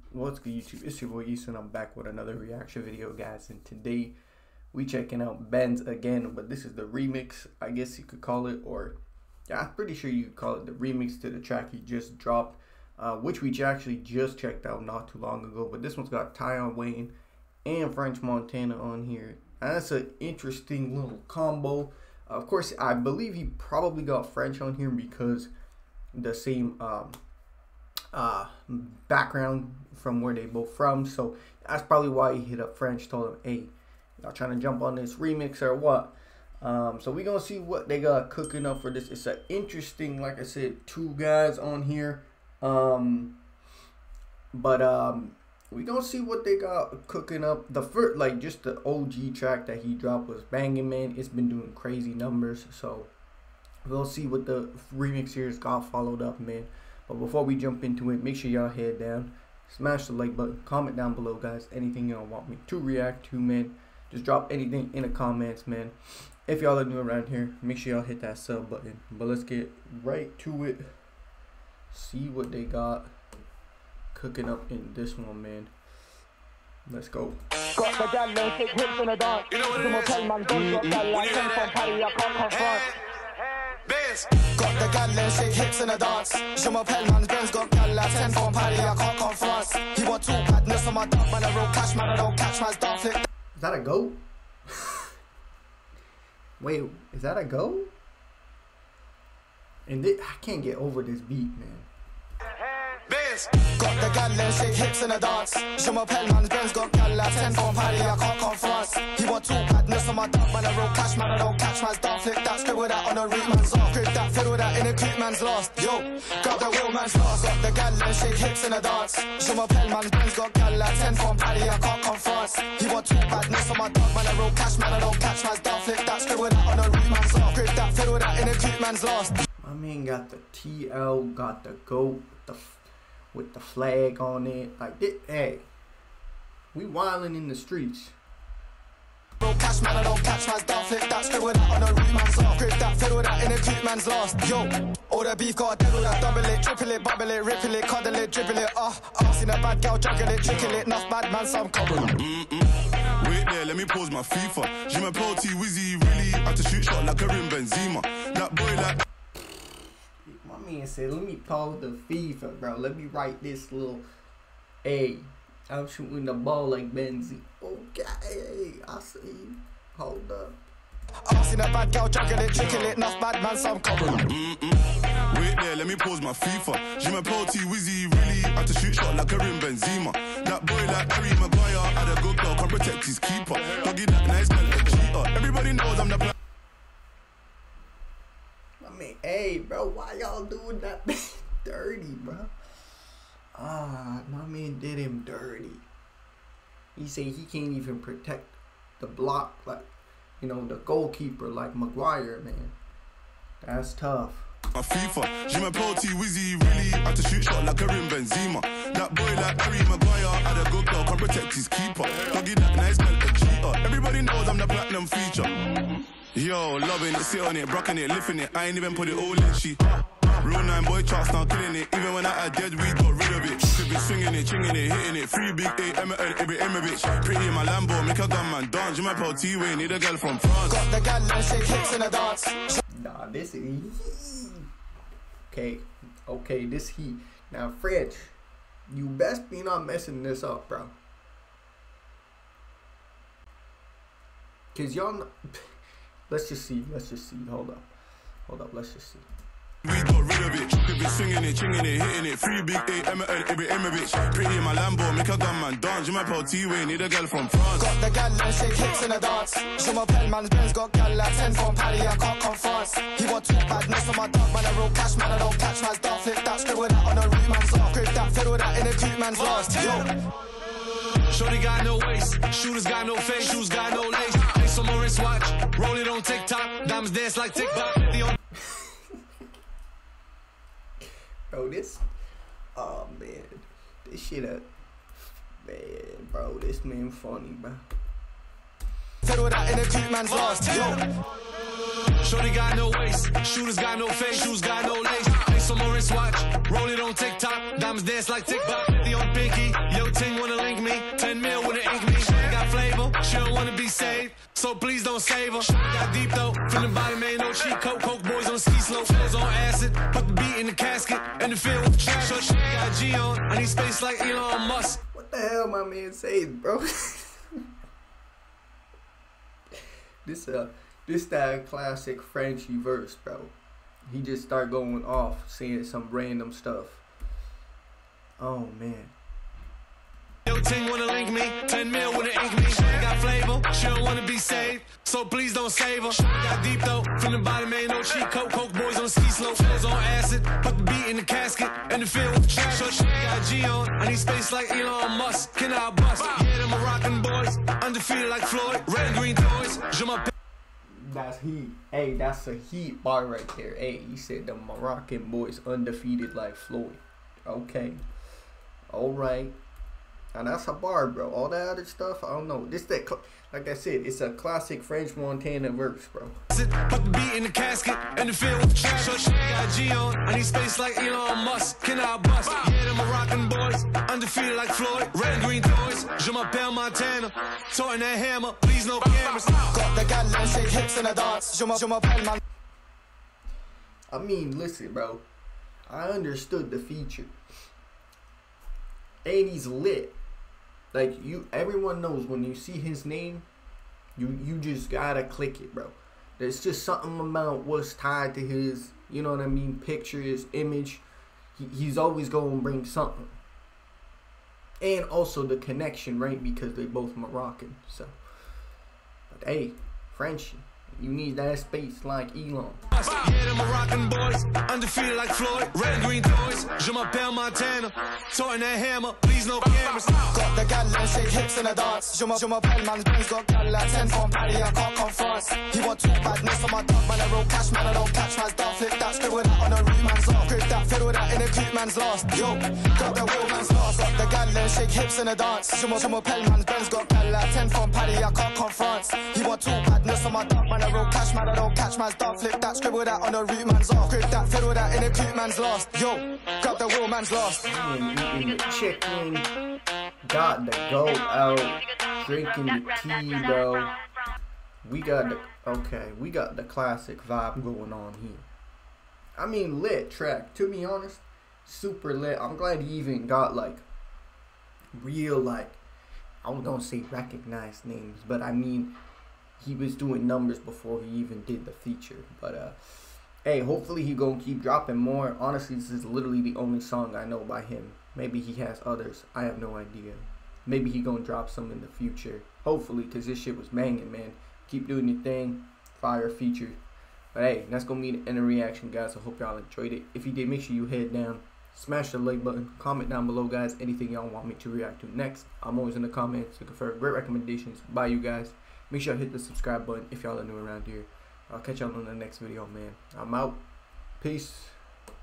What's good, YouTube? It's your boy Easton. I'm back with another reaction video, guys, and today we checking out Benz again, but this is the remix, I guess you could call it, or yeah, I'm pretty sure you could call it the remix to the track he just dropped, which we actually just checked out not too long ago. But this one's got Tion Wayne and French Montana on here, and that's an interesting little combo. Of course, I believe he probably got French on here because the same background from where they both from, so that's probably why he hit up French, told him, hey, y'all trying to jump on this remix or what? So we gonna see what they got cooking up for this. It's an interesting, like I said, two guys on here, we gonna see what they got cooking up. The first, like, just the OG track that he dropped was banging, man. It's been doing crazy numbers, so we'll see what the remix here has got followed up, man. But before we jump into it, make sure y'all head down, smash the like button, comment down below, guys, anything y'all want me to react to, man. Just drop anything in the comments, man. If y'all are new around here, make sure y'all hit that sub button. But let's get right to it, see what they got cooking up in this one, man. Let's go. Got the gal and shake hips in the dance. You know what it is? Man, got gal like 10 from Paris, I can't confront. Got the gal and shake hips in the dance. Je m'appelle man, Benz got gal like 10 from Paris, I can't confront. He want two badness on my dog, man, I roll cash, man, I don't catch man's dog flip. Is that a goat? Wait, is that a goat? And I can't get over this beat, man. Got the gal and shake hips in the dance. Je m'appelle man, Benz got gal like 10 from Paris, I can't confront. He want two badness on my dog, man, I roll cash, man, I don't catch man's dog flip. That script with that on the root man's off. Grip that fiddle that in a creep man's lost. Yo, grab the wheel man's lost. Got the gal and shake hips in the dance. Je m'appelle man, Benz got gal like 10 from Paris, I can't confront. He want two badness on my dog, man, I roll cash, man, I don't catch man's dog flip. That script with that on the root man's off. Grip that fiddle that in a creep man's lost. My man got the TL, got the goat, with the flag on it. Like, hey, we wildin' in the streets. Cash man, I don't catch man's dog flip. That script with that on the root man's off. Grip that fiddle that in a creep man's lost. Yo, all the beef got a devil that double it, triple it, bubble it, ripple it, cuddle it, dribble it. Seen a bad girl juggle it, trickle it, enough bad man, some couple. Wait there, let me pause my FIFA. Je m'appelle T Wizzy, really had to shoot shot like Karim Benzema. That boy like. My man said, let me pause the FIFA, bro. Let me write this little, hey, I'm shooting the ball like Benzi. Okay, I see you. Hold up. Seen a bad girl juggle it, trickle it, enough bad man, some couple. Wait there, let me pause my FIFA. Je m'appelle T Wizzy, really had to shoot shot like Karim Benzema. That boy like Harry Maguire had a good girl, can protect his keeper. Doggy that nice man, a cheater. Everybody knows I'm the plan. I mean, hey, bro, why y'all doing that dirty, bro? My man did him dirty. He said he can't even protect the block, like, you know, the goalkeeper like Maguire, man. That's tough. My FIFA, je m'appelle T Wizzy, really had to shoot shot like Karim Benzema. That boy like Harry Maguire had a good girl, can protect his keeper. Doggy that nice man, a cheater. Everybody knows I'm the platinum feature. Yo, loving it, sit on it, brocking it, lifting it. I ain't even put it all in, she. Real 9 boy charts now killing it. Even when I had dead weed, got rid of it. Could be swinging it, chinging it, hitting it. 3 big 8, every Emirovich. Pretty in my Lambo, make a gunman dance. You might pull T-Way, need a girl from France. Got the gal and shake hips in the dance. Nah, this is okay, this heat. Now, French, you best be not messing this up, bro. Cause y'all know, let's just see. Hold up, let's just see. We got rid of it. Could be swinging it, chinging it, hitting it. 3 big 8, every Emirovich. Pretty in my Lambo, make a gunman dance. You might pull T-Way, need a girl from France. Got the gal and shake hips in the dance. Je m'appelle man, Benz got gal like 10 from Paris, I can't confront. He want two badness on my dog, man, I roll cash, man, I don't catch man's dog flip. That script with that on the root man's off. Grip that fiddle that in a creep man's lost. Yo, shorty got no waist, shooters got no face, shoes got no lace. Face on my wristwatch, roll it on TikTok, diamonds dance like TikTok. Bro, this, oh man, this shit man, bro, this man funny, bro. Fiddle that in a creep man's lost. Yo, shorty got no waist, shooters got no face, shoes got no lace. Face on my wristwatch, roll it on TikTok, diamonds dance like TikTok. 50 on pinky, young so please don't save her. Got deep though, from the bottom ain't no cheat code. Coke boys on ski slope, flows on acid. Put the beat in the casket, and the field with trash. So she got G on, I need space like Elon Musk. What the hell my man saying, bro? This that classic Frenchy verse, bro. He just start going off, saying some random stuff. Oh man. Yo, Ting wanna link me, 10 mil wanna ink me. She got flavor, she don't wanna be saved, so please don't save her. She got deep though, from the bottom ain't no cheat code. Coke boys on ski slope, flows on acid. Put the beat in the casket, and the field with trash. So she got G on, I need space like Elon Musk. Can I bust? Yeah, the Moroccan boys, undefeated like Floyd. Red and green toys, je m'appelle. That's heat. Hey, that's a heat bar right there. Hey, he said the Moroccan boys undefeated like Floyd. Okay. Alright. And that's a bar, bro. All that other stuff, I don't know. Like I said, it's a classic French Montana verse, bro. Put the beat in the casket, and the field with trash. So she got G on, I need space like Elon Musk. Can I bust? Yeah, the Moroccan boys, undefeated like Floyd. Red and green toys, je m'appelle Montana. Toting that hammer, please no cameras. Got the gal and shake hips in a dance. Je m'appelle man. I mean, listen, bro. I understood the feature. And he's lit. Like, everyone knows when you see his name, you just gotta click it, bro. There's just something about what's tied to his, you know what I mean, picture, his image. He's always gonna bring something. And also the connection, right? Because they're both Moroccan. So, but hey, Frenchie, you need that space like Elon. Yeah, the Moroccan boys, undefeated like Floyd. Red and green toys, je m'appelle Montana. Toting that hammer, please no cameras. Got the gal and shake hips in a dance. Je m'appelle man. Ben's got gal like 10 from Paris. I can't come France. He want too badness on my dog, man. I roll cash, man. I don't catch man's dog. Flip that, scribble that on a root man's off. Grip that, fiddle that in a cute man's lost. Yo, got the real man's lost. Got the gal and shake hips in a dance. Je m'appelle man. Ben's got gal like 10 from Paris. I can't come France. He want too badness on my dog, man. I roll cash, man. I don't catch man's dog. Flip that, scribble that on a root man's off. Grip that, fiddle that in a cute man's lost. Yo, got the real man's lost. Eating the chicken, got the goat out, drinking the tea, bro. We got the classic vibe going on here. I mean, lit track, to be honest, super lit. I'm glad he even got like real, like, I was gonna say recognized names, but I mean, he was doing numbers before he even did the feature. But hey, hopefully he gonna keep dropping more. Honestly, this is literally the only song I know by him. Maybe he has others, I have no idea. Maybe he gonna drop some in the future, hopefully, because this shit was banging, man. Keep doing your thing, fire feature. But hey, that's gonna be the end of reaction, guys. I hope y'all enjoyed it. If you did, make sure you head down, smash the like button, comment down below, guys, anything y'all want me to react to next. I'm always in the comments looking for great recommendations by you guys. Make sure I hit the subscribe button if y'all are new around here. I'll catch y'all on the next video, man. I'm out. Peace.